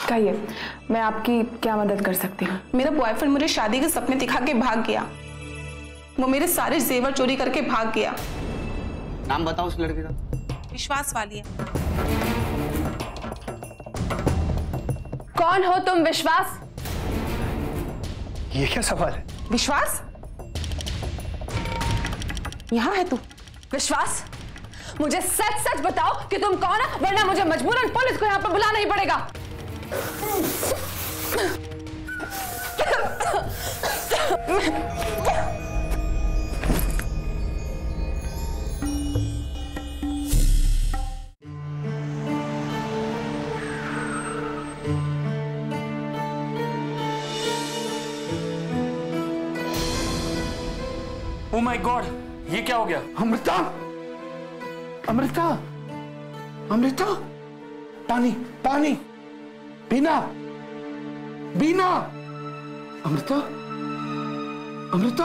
कहिए, मैं आपकी क्या मदद कर सकती हूँ? मेरा बॉयफ्रेंड मुझे शादी के सपने दिखा के भाग गया। वो मेरे सारे जेवर चोरी करके भाग गया। नाम बताओ उस लड़के का। विश्वास वाली है। कौन हो तुम विश्वास? ये क्या सवाल है? विश्वास, यहाँ है तू। विश्वास, मुझे सच सच बताओ कि तुम कौन है, वरना मुझे मजबूरन पुलिस को यहाँ पर बुलाना ही पड़ेगा। ओह माय गॉड, ये क्या हो गया? अमृता, अमृता, अमृता, पानी, पानी, बीना, बीना, अमृता, अमृता,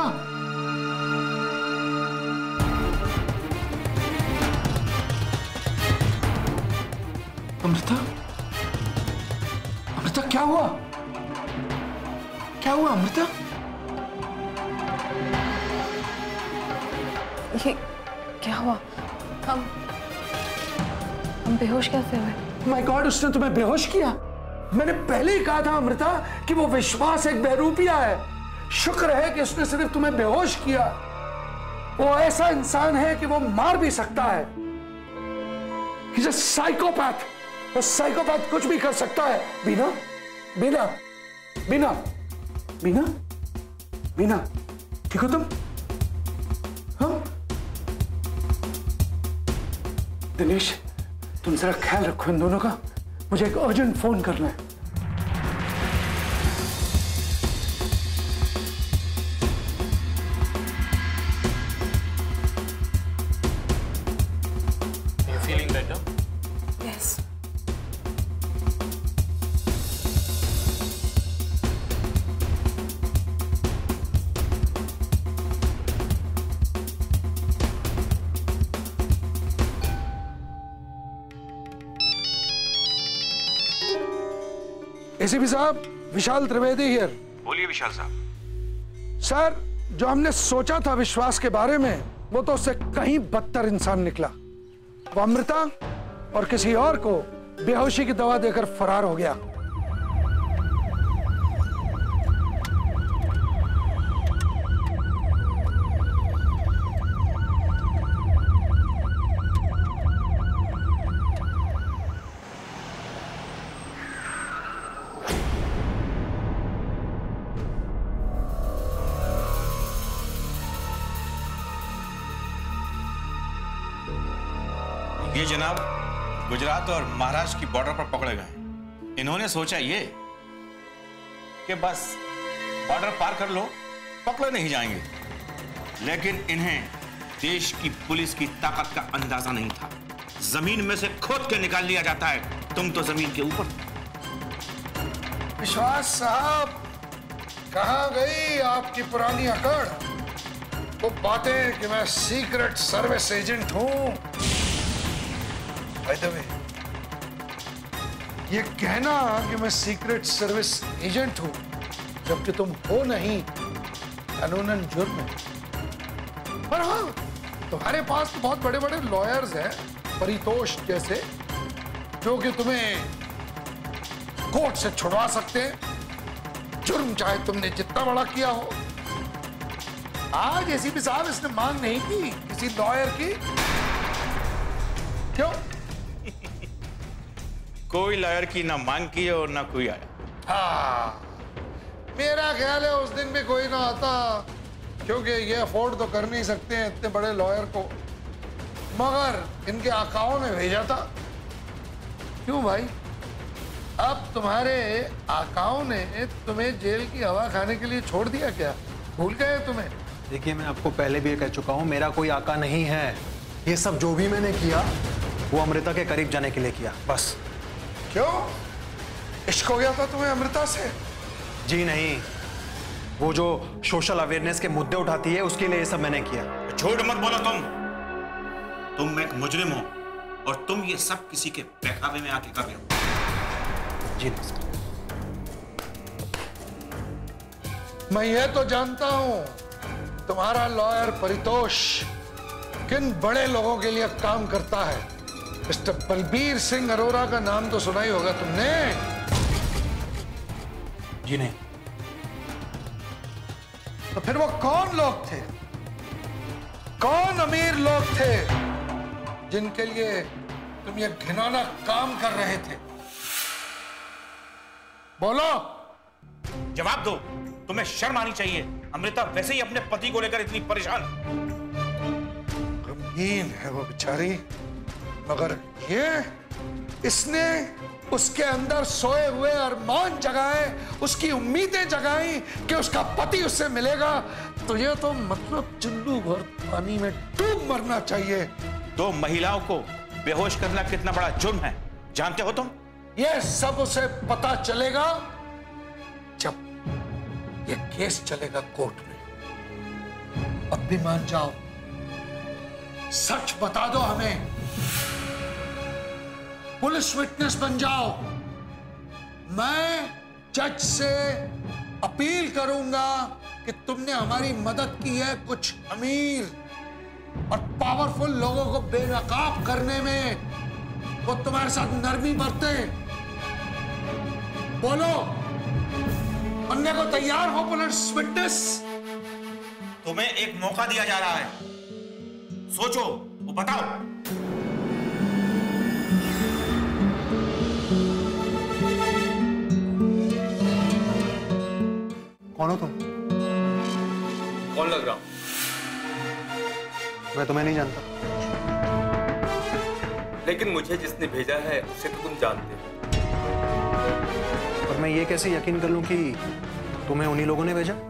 अमृता, अमृता, क्या हुआ? क्या हुआ अमृता? ये क्या हुआ? हम बेहोश कैसे हुए? माय गॉड, उसने तुम्हें बेहोश किया? मैंने पहले ही कहा था अमृता कि वो विश्वास एक बहरूपिया है। शुक्र है कि उसने सिर्फ तुम्हें बेहोश किया। वो ऐसा इंसान है कि वो मार भी सकता है। He's a psychopath। वो साइकोपैथ कुछ भी कर सकता है। बीना, बीना, बीना, बीना, बीना, ठीक हो तुम? हाँ? दिनेश, तुम जरा ख्याल रखो इन दोनों का। मुझे एक अर्जेंट फोन करना है। You feeling better? Yes. ACP साहब, विशाल त्रिवेदी हियर। बोलिए विशाल साहब। सर, जो हमने सोचा था विश्वास के बारे में, वो तो उससे कहीं बदतर इंसान निकला। वो अमृता और किसी और को बेहोशी की दवा देकर फरार हो गया। ये जनाब गुजरात और महाराष्ट्र की बॉर्डर पर पकड़े गए। इन्होंने सोचा ये कि बस बॉर्डर पार कर लो, पकड़े नहीं जाएंगे। लेकिन इन्हें देश की पुलिस की ताकत का अंदाजा नहीं था। जमीन में से खोद के निकाल लिया जाता है, तुम तो जमीन के ऊपर। विश्वास साहब, कहां गई आपकी पुरानी अकड़? वो बातें कि मैं सीक्रेट सर्विस एजेंट हूं। बाय द वे, ये कहना कि मैं सीक्रेट सर्विस एजेंट हूं जबकि तुम हो नहीं, कानूनन जुर्म है। पर हाँ, तुम्हारे पास तो बहुत बड़े बड़े लॉयर्स हैं, परितोष जैसे, जो कि तुम्हें कोर्ट से छुड़वा सकते हैं, जुर्म चाहे तुमने जितना बड़ा किया हो। आज एसीपी साहब, इसने मांग नहीं की किसी लॉयर की। क्यों? कोई लॉयर की ना मांग की और ना कोई आया। हाँ, मेरा ख्याल है उस दिन भी कोई ना आता, क्योंकि ये अफोर्ड तो कर नहीं सकते हैं इतने बड़े लॉयर को। मगर इनके आकाओं ने भेजा था। क्यों भाई? अब तुम्हारे आकाओं ने तुम्हें जेल की हवा खाने के लिए छोड़ दिया क्या? भूल गए तुम्हें? देखिए, मैं आपको पहले भी कह चुका हूं, मेरा कोई आका नहीं है। ये सब जो भी मैंने किया वो अमृता के करीब जाने के लिए किया, बस। क्यों? इश्क हो गया था तुम्हें अमृता से? जी नहीं, वो जो सोशल अवेयरनेस के मुद्दे उठाती है उसके लिए ये सब मैंने किया। झूठ मत बोलो तुम एक मुजरिम हो और तुम ये सब किसी के बहकावे में आके कर रहे हो। जी नहीं सर। मैं ये तो जानता हूं तुम्हारा लॉयर परितोष किन बड़े लोगों के लिए काम करता है। मिस्टर बलबीर सिंह अरोरा का नाम तो सुना ही होगा तुमने। जी नहीं। तो फिर वो कौन लोग थे, कौन अमीर लोग थे जिनके लिए तुम ये घिनौना काम कर रहे थे? बोलो। जवाब दो। तुम्हें शर्म आनी चाहिए। अमृता वैसे ही अपने पति को लेकर इतनी परेशान। गमगीन है वो बेचारी, मगर ये इसने उसके अंदर सोए हुए अरमान जगाए, उसकी उम्मीदें जगाई कि उसका पति उससे मिलेगा। तो ये तो मतलब चुल्लू भर पानी में डूब मरना चाहिए। दो महिलाओं को बेहोश करना कितना बड़ा जुर्म है, जानते हो तुम? ये सब उसे पता चलेगा जब ये केस चलेगा कोर्ट में। अब भी मान जाओ, सच बता दो हमें, पुलिस विटनेस बन जाओ। मैं जज से अपील करूंगा कि तुमने हमारी मदद की है कुछ अमीर और पावरफुल लोगों को बेनकाब करने में। वो तुम्हारे साथ नरमी बरते। बोलो, बनने को तैयार हो पुलिस विटनेस? तुम्हें एक मौका दिया जा रहा है, सोचो, वो बताओ। कौन हो तुम? कौन लग रहा हूं? मैं तुम्हें नहीं जानता। लेकिन मुझे जिसने भेजा है उसे तो तुम जानते हो। और मैं ये कैसे यकीन कर लूं कि तुम्हें उन्हीं लोगों ने भेजा?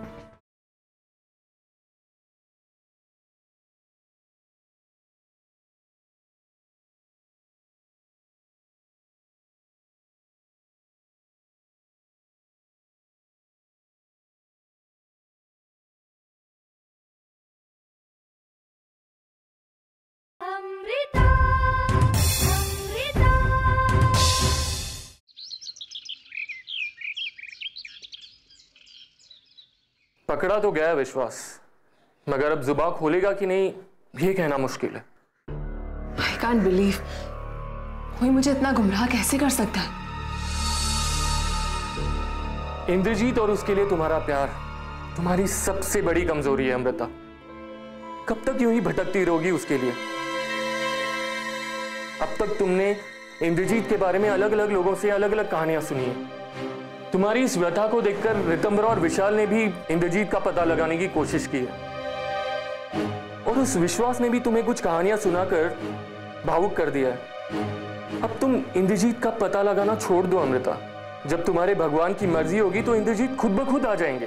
पकड़ा तो गया विश्वास, मगर अब जुबान खोलेगा कि नहीं ये कहना मुश्किल है। I can't believe कोई मुझे इतना गुमराह कैसे कर सकता है। इंद्रजीत और उसके लिए तुम्हारा प्यार तुम्हारी सबसे बड़ी कमजोरी है अमृता। कब तक यूं ही भटकती रहोगी उसके लिए? अब तक तुमने इंद्रजीत के बारे में अलग अलग लोगों से अलग अलग कहानियां सुनी है। तुम्हारी इस व्यथा को देखकर रितंबरा और विशाल ने भी इंद्रजीत का पता लगाने की कोशिश की है, और उस विश्वास ने भी तुम्हें कुछ कहानियां सुनाकर भावुक कर दिया है। अब तुम इंद्रजीत का पता लगाना छोड़ दो अमृता। जब तुम्हारे भगवान की मर्जी होगी तो इंद्रजीत खुद ब खुद आ जाएंगे।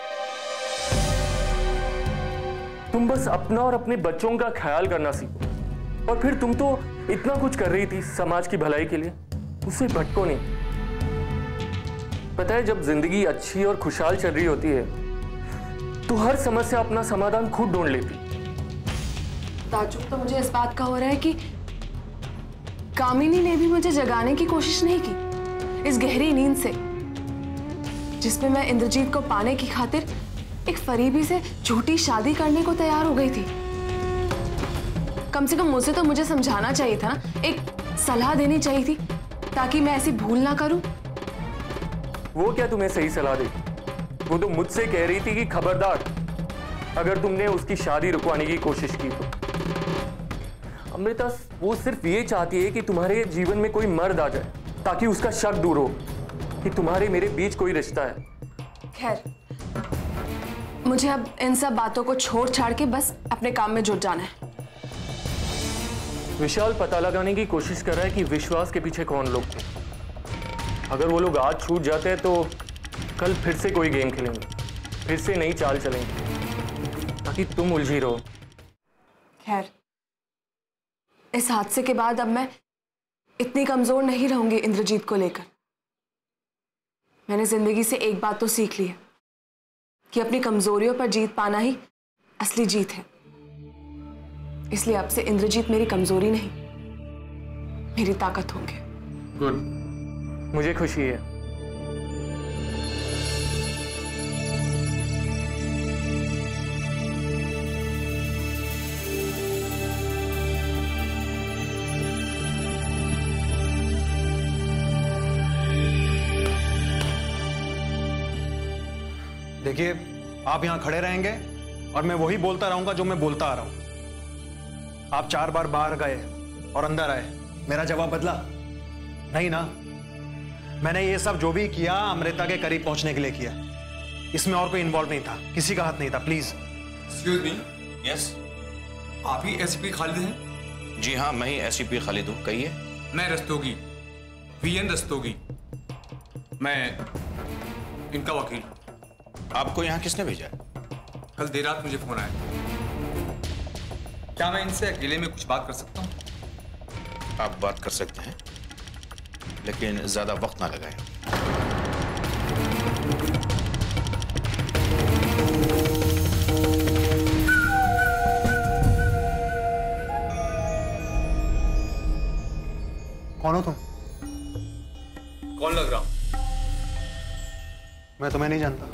तुम बस अपना और अपने बच्चों का ख्याल करना सीखो। और फिर तुम तो इतना कुछ कर रही थी समाज की भलाई के लिए, उससे भटको नहीं। पता है, जब जिंदगी अच्छी और खुशहाल चल रही होती है तो हर समस्या अपना समाधान खुद ढूंढ लेती। ताज्जुब तो मुझे इस बात का हो रहा है कि कामिनी ने भी मुझे जगाने की कोशिश नहीं की इस गहरी नींद से, जिसमें मैं इंद्रजीत को पाने की खातिर एक फरीबी से झूठी शादी करने को तैयार हो गई थी। कम से कम मुझे तो मुझे समझाना चाहिए था ना, एक सलाह देनी चाहिए थी ताकि मैं ऐसी भूल ना करूं। वो क्या तुम्हें सही सलाह देगी? वो तो मुझसे कह रही थी कि खबरदार अगर तुमने उसकी शादी रुकवाने की कोशिश की तो। अमृता, वो सिर्फ ये चाहती है कि तुम्हारे जीवन में कोई मर्द आ जाए ताकि उसका शक दूर हो कि तुम्हारे मेरे बीच कोई रिश्ता है। खैर, मुझे अब इन सब बातों को छोड़ छाड़ के बस अपने काम में जुट जाना है। विशाल पता लगाने की कोशिश कर रहा है कि विश्वास के पीछे कौन लोग थे। अगर वो लोग आज छूट जाते हैं तो कल फिर से कोई गेम खेलेंगे, फिर से नई चाल चलेंगे ताकि तुम उलझी रहो। खैर, इस हादसे के बाद अब मैं इतनी कमजोर नहीं रहूंगी इंद्रजीत को लेकर। मैंने जिंदगी से एक बात तो सीख ली है कि अपनी कमजोरियों पर जीत पाना ही असली जीत है। इसलिए अब से इंद्रजीत मेरी कमजोरी नहीं, मेरी ताकत होंगे। गुड, मुझे खुशी है। देखिए, आप यहां खड़े रहेंगे और मैं वही बोलता रहूंगा जो मैं बोलता आ रहा हूं। आप 4 बार बाहर गए और अंदर आए, मेरा जवाब बदला नहीं ना? मैंने ये सब जो भी किया अमृता के करीब पहुंचने के लिए किया। इसमें और कोई इन्वॉल्व नहीं था, किसी का हाथ नहीं था। प्लीज। Excuse me. यस। आप ही एसपी खालिद हैं? जी हाँ, मैं ही एसपी खालिद हूँ। कहिए। मैं रस्तोगी, वीएन रस्तोगी। मैं इनका वकील। आपको यहाँ किसने भेजा? कल देर रात मुझे फोन आया। क्या मैं इनसे अकेले में कुछ बात कर सकता हूँ? आप बात कर सकते हैं, लेकिन ज्यादा वक्त ना लगाएं। कौन हो तुम? कौन लग रहा हूं? मैं तुम्हें नहीं जानता।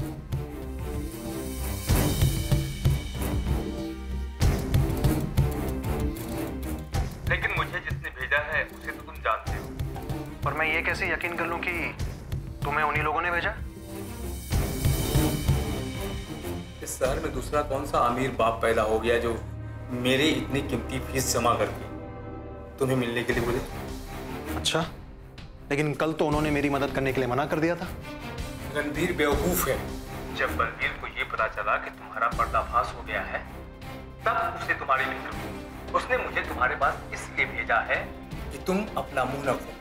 लेकिन मुझे जिसने भेजा है उसे तो तुम जानते हो। पर मैं ये कैसे यकीन कर लूं कि तुम्हें उन्हीं लोगों ने भेजा? इस शहर में दूसरा कौन सा अमीर बाप पैदा हो गया जो मेरे इतनी कीमती फीस जमा करके तुम्हें मिलने के लिए बोले? अच्छा, लेकिन कल तो उन्होंने मेरी मदद करने के लिए मना कर दिया था। रणधीर बेवकूफ है। जब बलबीर को ये पता चला कि तुम्हारा पर्दाफाश हो गया है, तब उसे तुम्हारी फिक्र हुई। उसने मुझे तुम्हारे पास इसलिए भेजा है कि तुम अपना मुंह न खोलो।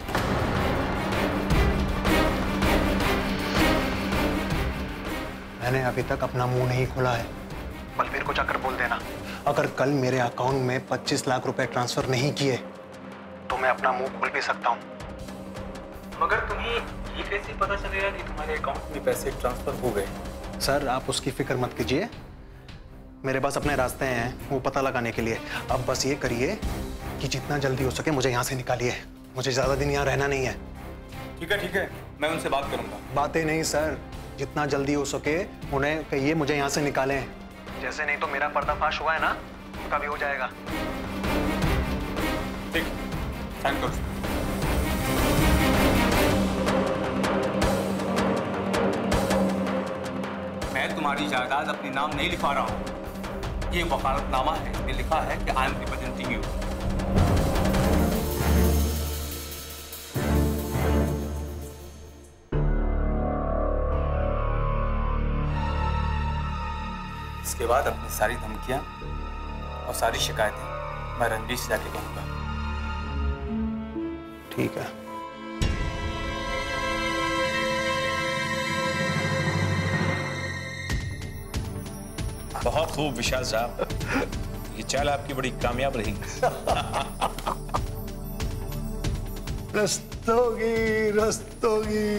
मैंने अभी तक अपना मुंह नहीं खोला है। बलबीर को जाकर बोल देना, अगर कल मेरे अकाउंट में 25 लाख रुपए ट्रांसफर नहीं किए तो मैं अपना मुंह खोल भी सकता हूँ। मगर तुम्हें ये कैसे पता चलेगा कि तुम्हारे अकाउंट में पैसे ट्रांसफर हो गए? सर, आप उसकी फिक्र मत कीजिए, मेरे पास अपने रास्ते हैं वो पता लगाने के लिए। अब बस ये करिए कि जितना जल्दी हो सके मुझे यहाँ से निकालिए। मुझे ज्यादा दिन यहाँ रहना नहीं है। ठीक है, मैं उनसे बात करूंगा। बातें नहीं सर, जितना जल्दी हो सके उन्हें कहिए मुझे यहाँ से निकालें। जैसे नहीं तो मेरा पर्दाफाश हुआ है ना, उनका भी हो जाएगा। ठीक, थैंक यू। मैं तुम्हारी जायदाद अपने नाम नहीं लिखवा रहा हूँ। ये वकालतनामा है, इसमें लिखा है कि आई एम रिप्रेजेंटिंग यू। इसके बाद अपनी सारी धमकियां और सारी शिकायतें मैं रणवीर से जाके कहूंगा। ठीक है। बहुत खूब विशाल साहब, ये चाल आपकी बड़ी कामयाब रही। रस्तोगी।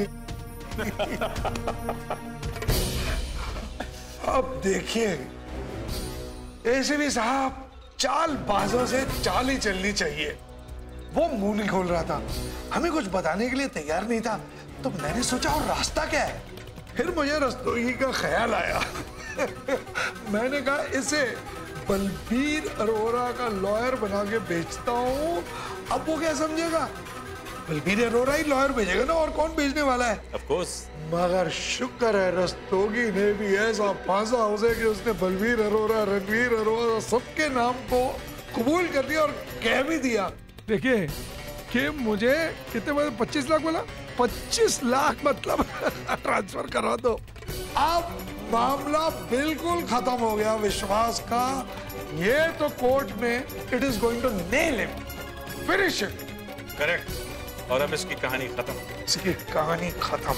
अब देखिए एसीपी साहब, चालबाजों से चाल ही चलनी चाहिए। वो मुंह नहीं खोल रहा था, हमें कुछ बताने के लिए तैयार नहीं था, तो मैंने सोचा और रास्ता क्या है। फिर मुझे रस्तोगी का ख्याल आया। मैंने कहा इसे बलबीर अरोरा का लॉयर बना के बेचता हूँ। अब वो क्या समझेगा, बलबीर अरोरा ही लॉयर भेजेगा ना, और कौन भेजने वाला है। Of course। मगर शुक्र है रस्तोगी ने भी ऐसा फांसा उसे कि उसने बलबीर अरोरा, रणवीर अरोरा सबके नाम को कबूल कर दिया और कह भी दिया। देखिए कि मुझे कितने मतलब 25 लाख बोला, 25 लाख मतलब ट्रांसफर करा दो। अब मामला बिल्कुल खत्म हो गया विश्वास का। ये तो कोर्ट में it is going to nail him, finish it. Correct. और अब इसकी कहानी खत्म। इसकी कहानी खत्म।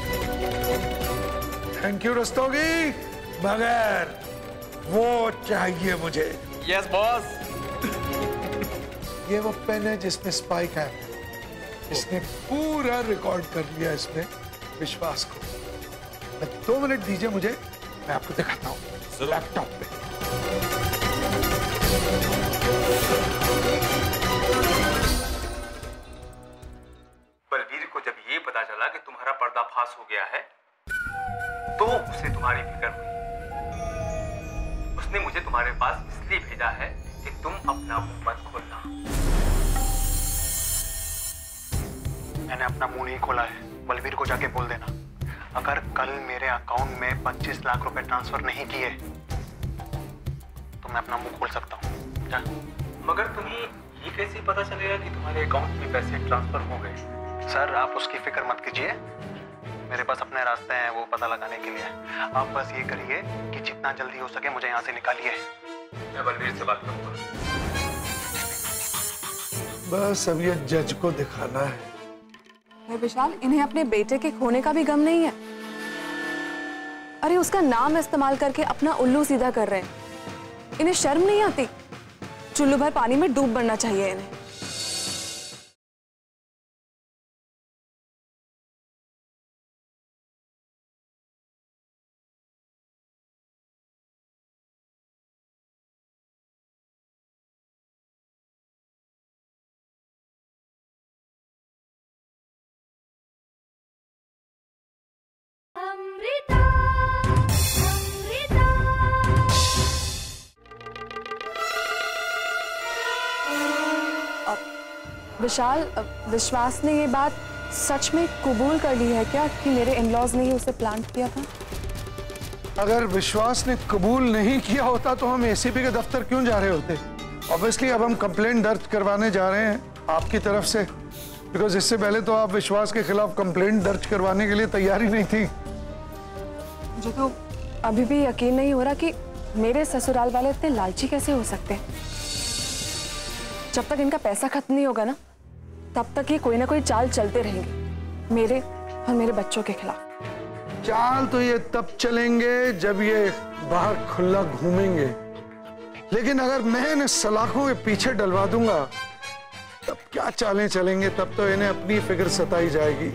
थैंक यू रस्तोगी, मगर वो चाहिए मुझे। Yes boss. ये वो पेन है जिसमें स्पाइक है, इसने पूरा रिकॉर्ड कर लिया इसमें विश्वास को। 2 मिनट दीजिए मुझे, मैं आपको दिखाता हूँ लैपटॉप पे। बलबीर को जब ये पता चला कि तुम्हारा पर्दाफाश हो गया है, तो उसे तुम्हारी फिक्र हुई। उसने मुझे तुम्हारे पास इसलिए भेजा है कि तुम अपना मुंह मत खोलना। मैंने अपना मुंह नहीं खोला है, बलबीर को जाके बोल देना। अगर कल मेरे अकाउंट में 25 लाख रुपए ट्रांसफर नहीं किए तो मैं अपना मुंह खोल सकता हूँ। जा। मगर तुम्हें ये कैसे पता चलेगा कि तुम्हारे अकाउंट में पैसे ट्रांसफर हो गए? सर आप उसकी फिक्र मत कीजिए, मेरे पास अपने रास्ते हैं वो पता लगाने के लिए। आप बस ये करिए कि जितना जल्दी हो सके मुझे यहाँ से निकालिए। मैं बलवीर से बात करूंगा। बस अब ये जज को दिखाना है। विशाल, इन्हें अपने बेटे के खोने का भी गम नहीं है। अरे उसका नाम इस्तेमाल करके अपना उल्लू सीधा कर रहे हैं। इन्हें शर्म नहीं आती? चुल्लू भर पानी में डूब मरना चाहिए इन्हें। विशाल, विश्वास ने ये बात सच में कबूल कर ली है क्या कि मेरे इन-लॉज ने ही उसे प्लांट किया था? अगर विश्वास ने कबूल नहीं किया होता तो हम एसीपी के दफ्तर क्यों जा रहे होते? ऑब्वियसली अब हम कंप्लेंट दर्ज करवाने जा रहे हैं आपकी तरफ से, बिकॉज इससे पहले तो आप विश्वास के खिलाफ कंप्लेंट दर्ज करवाने के लिए तैयार ही नहीं थी। मुझे तो अभी भी यकीन नहीं हो रहा कि मेरे ससुराल वाले इतने लालची कैसे हो सकते हैं। जब तक इनका पैसा खत्म नहीं होगा ना, तब तक ये कोई ना कोई चाल चलते रहेंगे मेरे और मेरे बच्चों के खिलाफ। चाल तो ये तब चलेंगे जब ये बाहर खुला घूमेंगे, लेकिन अगर मैं इन्हें सलाखों के पीछे डलवा दूंगा तब क्या चालें चलेंगे? तब तो इन्हें अपनी फिक्र सताई जाएगी।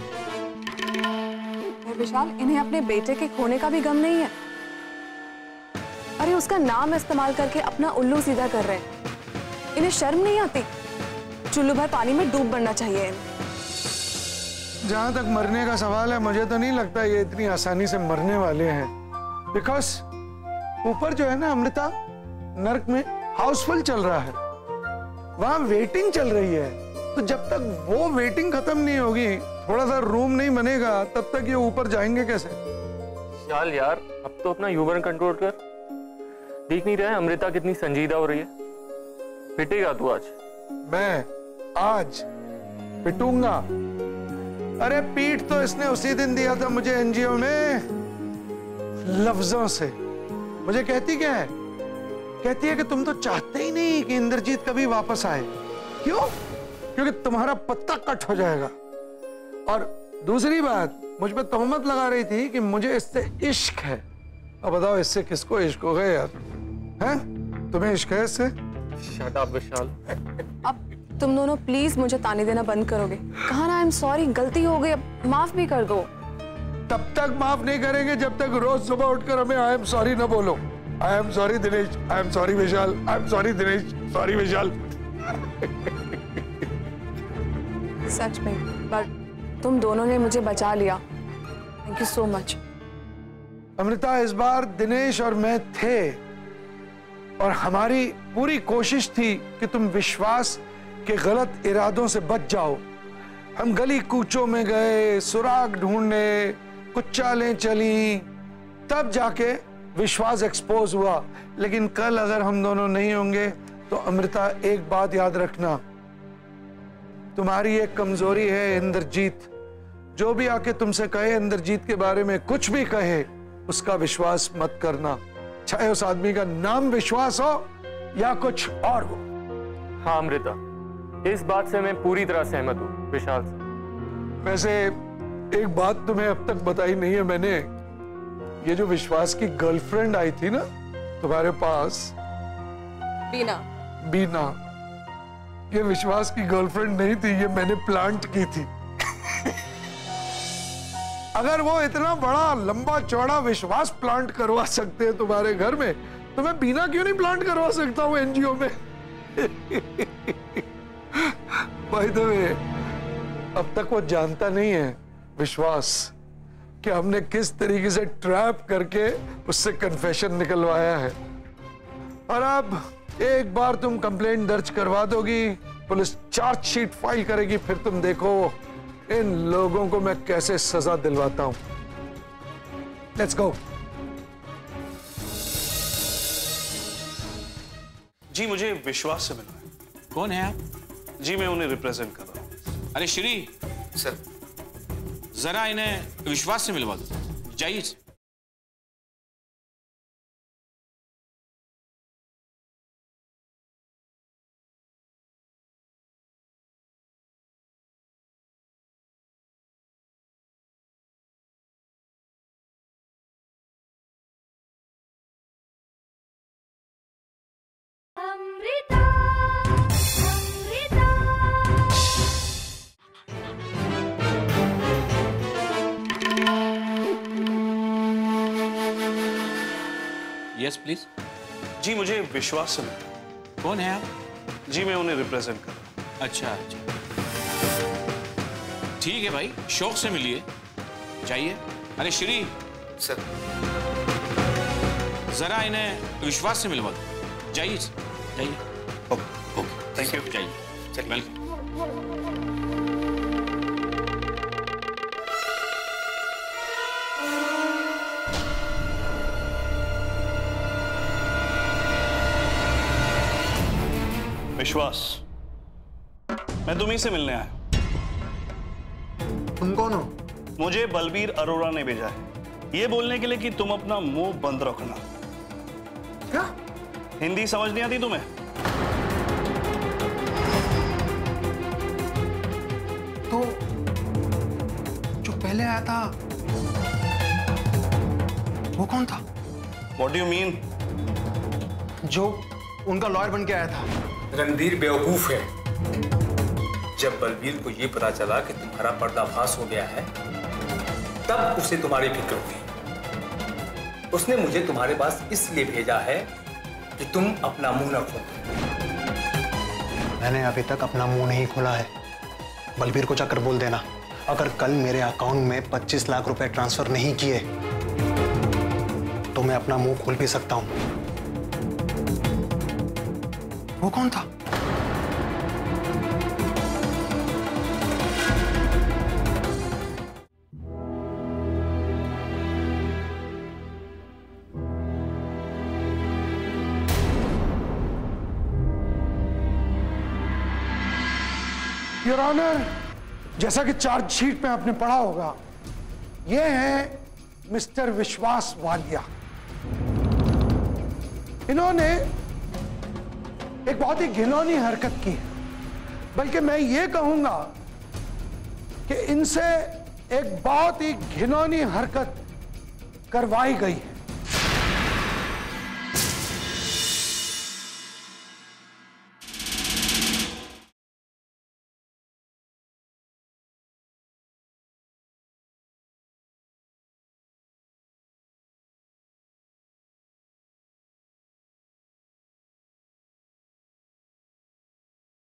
विशाल, इन्हें अपने बेटे के खोने का भी गम नहीं है। अरे उसका नाम इस्तेमाल करके अपना उल्लू सीधा कर रहे हैं। इन्हें शर्म नहीं आती? चुल्लू भर पानी में डूब मरना चाहिए इन्हें। जहां तक मरने का सवाल है, मुझे तो नहीं लगता ये इतनी आसानी से मरने वाले हैं, बिकॉज ऊपर जो है ना अमृता, नर्क में हाउसफुल चल रहा है, वहां वेटिंग चल रही है। तो जब तक वो वेटिंग खत्म नहीं होगी, थोड़ा सा रूम नहीं बनेगा, तब तक ये ऊपर जाएंगे कैसे? चल यार, अब तो अपना ह्यूमर कंट्रोल कर। देख नहीं रहा है अमृता कितनी संजीदा हो रही है? पिटेगा तू आज? मैं आज पिटूंगा? अरे पीट तो इसने उसी दिन दिया था मुझे एनजीओ में, लफ्जों से। मुझे कहती क्या है? कहती है कि तुम तो चाहते ही नहीं कि इंद्रजीत कभी वापस आए। क्यों? क्योंकि तुम्हारा पत्ता कट हो जाएगा। और दूसरी बात, मुझ पे तोहमत लगा रही थी कि मुझे इससे इश्क है। अब बताओ इससे किसको इश्क हो गया यार? हैं? तुम्हें इश्क है इससे? Shut up Vishal. अब तुम दोनों प्लीज मुझे ताने देना बंद करोगे? कहा ना आई एम सॉरी, गलती हो गई, अब माफ भी कर दो। तब तक माफ नहीं करेंगे जब तक रोज सुबह उठकर हमें आई एम सॉरी न बोलो। I am sorry Dinesh, I am sorry Vishal, I am sorry Dinesh, sorry Vishal. सच में, पर तुम दोनों ने मुझे बचा लिया। Thank you so much. Amrita, इस बार दिनेश और मैं थे और हमारी पूरी कोशिश थी कि तुम विश्वास के गलत इरादों से बच जाओ। हम गली कूचों में गए, सुराग ढूंढने, कुछ चालें चली, तब जाके विश्वास एक्सपोज हुआ। लेकिन कल अगर हम दोनों नहीं होंगे तो अमृता, एक बात याद रखना, तुम्हारी एक कमजोरी है इंद्रजीत। जो भी आके तुमसे कहे इंद्रजीत के बारे में कुछ भी कहे, उसका विश्वास मत करना, चाहे उस आदमी का नाम विश्वास हो या कुछ और हो। हाँ अमृता, इस बात से मैं पूरी तरह सहमत हूँ विशाल से। वैसे एक बात तुम्हें अब तक बताई नहीं है मैंने, ये जो विश्वास की गर्लफ्रेंड आई थी ना तुम्हारे पास, बीना, ये विश्वास की गर्लफ्रेंड नहीं थी, ये मैंने प्लांट की थी। अगर वो इतना बड़ा लंबा चौड़ा विश्वास प्लांट करवा सकते हैं तुम्हारे घर में, तो मैं बीना क्यों नहीं प्लांट करवा सकता हूं एनजीओ में? बाय द वे, अब तक वो जानता नहीं है विश्वास कि हमने किस तरीके से ट्रैप करके उससे कन्फेशन निकलवाया है। और अब एक बार तुम कंप्लेंट दर्ज करवा दोगी, पुलिस चार्जशीट फाइल करेगी, फिर तुम देखो इन लोगों को मैं कैसे सजा दिलवाता हूं। Let's go. जी मुझे विश्वास से मिलना है। कौन है आप? जी मैं उन्हें रिप्रेजेंट कर रहा हूँ। अरे श्री, सर जरा इन्हें विश्वास से मिलवा दो, जाइए। Yes please. जी मुझे विश्वास से मिलना है। कौन है आप? जी मैं उन्हें रिप्रेजेंट कर रहा हूँ। अच्छा अच्छा, ठीक है भाई, शौक से मिलिए, जाइए। अरे श्री, सर जरा इन्हें विश्वास से मिलवा दो, जाइए जाइए। Okay thank you. जाइए, वेलकम। विश्वास, मैं तुम्हीं से मिलने आया। तुम कौन हो? मुझे बलबीर अरोड़ा ने भेजा है ये बोलने के लिए कि तुम अपना मुंह बंद रखना। क्या? हिंदी समझ नहीं आती तुम्हें? तो जो पहले आया था वो कौन था? What do you mean? जो उनका लॉयर बन के आया था। रणधीर बेवकूफ है। जब बलबीर को यह पता चला कि तुम्हारा पर्दाफाश हो गया है, तब उसे तुम्हारी फिक्र हुई। उसने मुझे तुम्हारे पास इसलिए भेजा है कि तुम अपना मुंह न खोलो। मैंने अभी तक अपना मुंह नहीं खोला है। बलबीर को जाकर बोल देना, अगर कल मेरे अकाउंट में 25 लाख रुपए ट्रांसफर नहीं किए तो मैं अपना मुंह खोल भी सकता हूं। वो कौन था? योर ऑनर, जैसा कि चार्जशीट में आपने पढ़ा होगा, ये है मिस्टर विश्वास वालिया। इन्होंने एक बहुत ही घिनौनी हरकत की है, बल्कि मैं ये कहूंगा कि इनसे एक बहुत ही घिनौनी हरकत करवाई गई है।